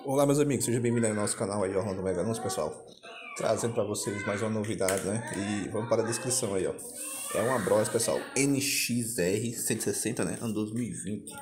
Olá, meus amigos, sejam bem-vindos ao nosso canal aí, Orlando Meganos, pessoal. Trazendo para vocês mais uma novidade, né? E vamos para a descrição aí, ó. É uma Bros, pessoal, NXR 160, né? Ano 2020.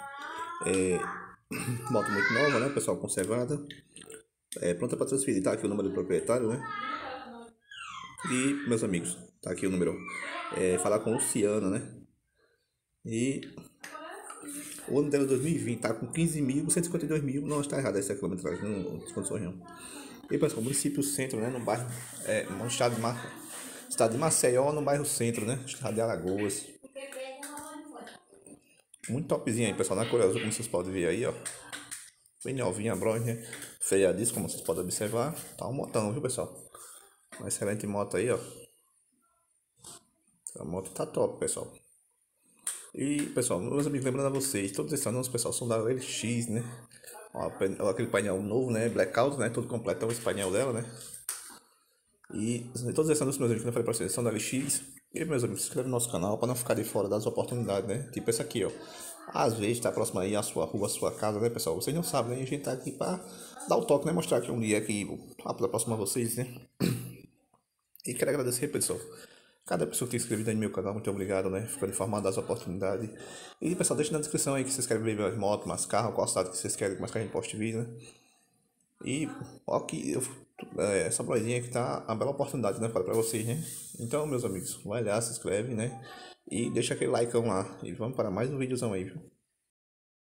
Moto muito nova, né, pessoal? Conservada. Pronta para transferir. Tá aqui o número do proprietário, né? E, meus amigos, tá aqui o número. Falar com o Luciano, né? E o ano dela é 2020, tá com 15 mil, 152 mil. Não, está errado essa quilometragem, não descondições não. E pessoal, município centro, né? No bairro, no estado de Maceió, no bairro centro, né? Estado de Alagoas. Muito topzinho aí, pessoal, na cor azul, como vocês podem ver aí, ó. Bem novinha a bronze, né? Freadíssima, como vocês podem observar. Tá um motão, viu, pessoal? Uma excelente moto aí, ó. A moto tá top, pessoal. E, pessoal, meus amigos, lembrando a vocês, todos esses anúncios, pessoal, são da LX, né? Ó, aquele painel novo, né? Blackout, né? Todo completão esse painel dela, né? E todos esses anúncios, meus amigos, que eu falei pra vocês, são da LX. E, meus amigos, se inscreve no nosso canal para não ficar de fora das oportunidades, né? Tipo essa aqui, ó. Às vezes tá próximo aí a sua rua, a sua casa, né, pessoal? Vocês não sabem, né? A gente tá aqui pra dar o toque, né? Mostrar que um dia aqui próximo a vocês, né? E quero agradecer, pessoal. Cada pessoa que tem inscrito aí no meu canal, muito obrigado, né? Ficando informado das oportunidades. E, pessoal, deixa na descrição aí que vocês querem ver mais moto, mais carro, qual cidade que vocês querem, mais que a gente poste vídeo, né? E ó que essa brosinha aqui tá uma bela oportunidade, né? Para vocês, né? Então, meus amigos, vai lá, se inscreve, né? E deixa aquele like lá. E vamos para mais um videozão aí, viu?